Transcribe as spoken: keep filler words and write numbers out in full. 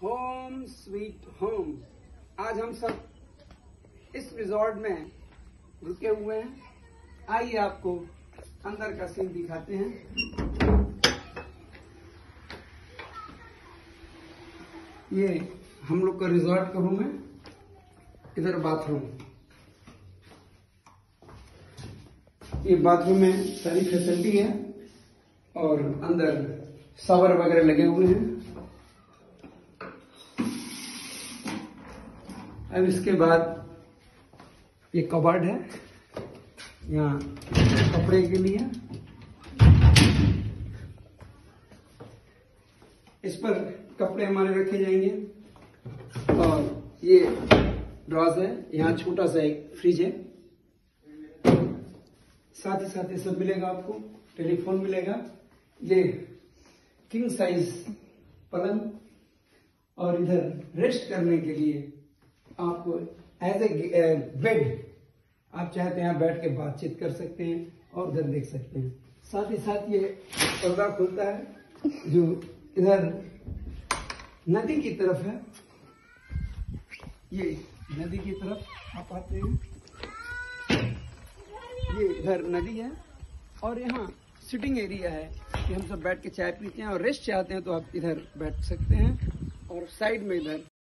Home sweet home. आज हम सब इस रिजॉर्ट में रुके हुए हैं। आइए आपको अंदर का सीन दिखाते हैं। ये हम लोग का रिजॉर्ट का रूम है। इधर बाथरूम, ये बाथरूम में सारी फैसिलिटी है और अंदर शावर वगैरह लगे हुए हैं। अब इसके बाद ये कबर्ड है, यहाँ कपड़े के लिए। इस पर कपड़े हमारे रखे जाएंगे और ये ड्रॉज है, यहाँ छोटा सा एक फ्रिज है। साथ ही साथ ये सब मिलेगा आपको, टेलीफोन मिलेगा, ये किंग साइज पलंग और इधर रेस्ट करने के लिए आपको एज ए बेड आप चाहते हैं बैठ के बातचीत कर सकते हैं और उधर देख सकते हैं। साथ ही साथ ये पर्दा खुलता है जो इधर नदी की तरफ है। ये नदी की तरफ आप आते हैं, ये इधर नदी है और यहाँ सिटिंग एरिया है कि हम सब बैठ के चाय पीते हैं और रेस्ट चाहते हैं तो आप इधर बैठ सकते हैं। और साइड में इधर